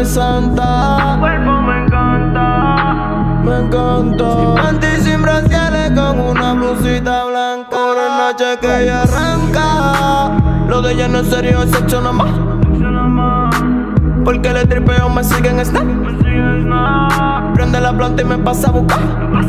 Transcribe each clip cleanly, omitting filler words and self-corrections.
de santa. Tu cuerpo me encanta. Me encanta. Panty sin brasiles con una blusita blanca. Por noche que ella arranca. Lo de ella no es serio, es sexo nomás. Porque le tripeo, me sigue en Snap. Prende la planta y me pasa a buscar.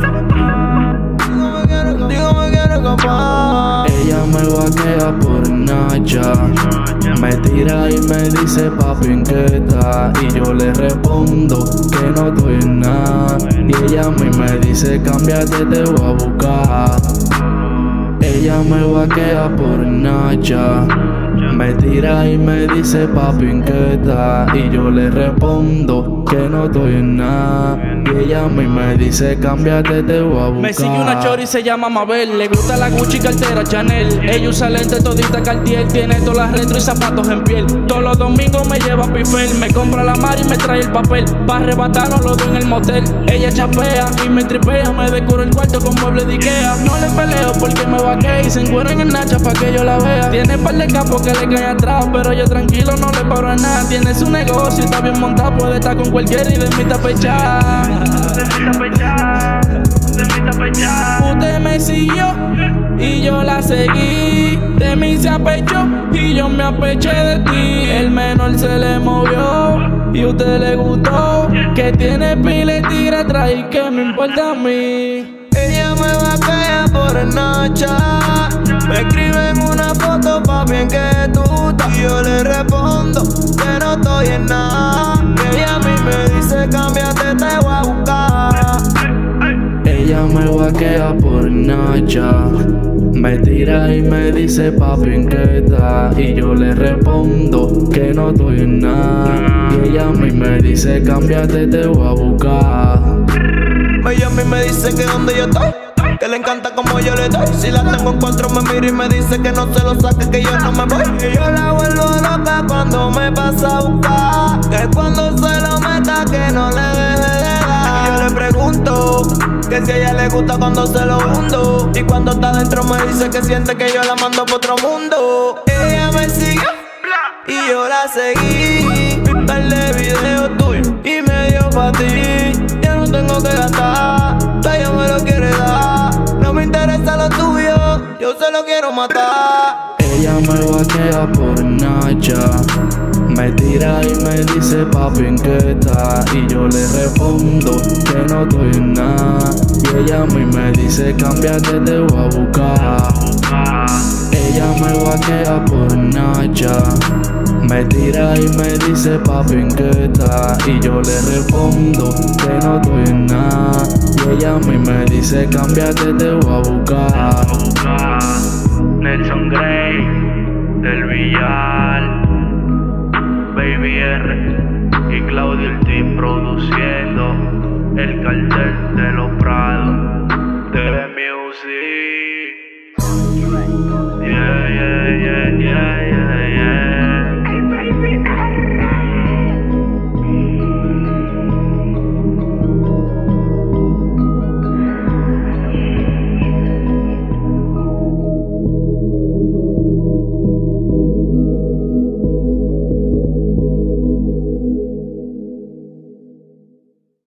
Digo me quiero escapar. Ella me vaquea por Nacha. Me tira y me dice papi ¿en qué está? Y yo le respondo que no estoy en nada. Y ella a mí me dice cámbiate, te voy a buscar. Ella me vaquea por Nacha. Me tira y me dice papi ¿en qué está? Y yo le respondo que no estoy en nada. Y ella a mí me dice cámbiate, te voy a buscar. Me sigue una chori y se llama Mabel. Le gusta la Gucci, cartera Chanel. Ella usa lente todita Cartier. Tiene todas las retro y zapatos en piel. Todos los domingos me lleva a Pifel. Me compra la mar y me trae el papel. Pa' arrebatarnos los dos en el motel. Ella chapea y me tripea. Me decoro el cuarto con muebles de Ikea. No le peleo porque me vaquea y se encuera en el Nacha pa' que yo la vea. Tiene par de capos que le caen atrás, pero yo tranquilo no le paro a nada. Tiene su negocio, está bien montado. Puede estar con cualquiera y de mí está pechada. Usted me siguió y yo la seguí. De mí se apechó y yo me apeché de ti. El menor se le movió y usted le gustó. Que tiene pila y tigre atrás y que me importa a mí. Ella me vaquea por Nacha. Me escribe en una foto papi ¿en qué tú estás? Y yo le respondo que no estoy en nada. Que ella a mí me dice cámbiate, te voy a buscar. Ella me vaquea por Nacha. Me tira y me dice papi ¿en qué está? Y yo le respondo que no estoy en nada. Y ella a mí me dice cámbiate, te voy a buscar. Ella a mí me dice que donde yo estoy, que le encanta como yo le doy. Si la tengo en cuatro me mira y me dice que no se lo saque, que yo no me voy. Y yo la vuelvo loca cuando me pasa a buscar. Que cuando se lo meta que no le deje de dar. Y yo le pregunto que si a ella le gusta cuando se lo hundo. Y cuando está dentro me dice que siente que yo la mando por otro mundo. Ella me siguió y yo la seguí. Vi par de videos tuyos y me dio pa' ti. Ya no tengo que gastar, ella me lo quiere dar. No me interesa lo tuyo, yo se lo quiero matar. Ella me vaquea por Nacha. Me tira y me dice papi ¿en qué está? Y yo le respondo que no estoy en nada. Y ella a mí me dice cámbiate, te voy a buscar. Ella me vaquea por Nacha. Me tira y me dice papi ¿en qué está? Y yo le respondo que no estoy en nada. Y ella a mí me dice cámbiate, te voy a buscar. Nelson Gray del Villar, Baby R y Claudio el Team produciendo el cartel de los Prados. TV Music.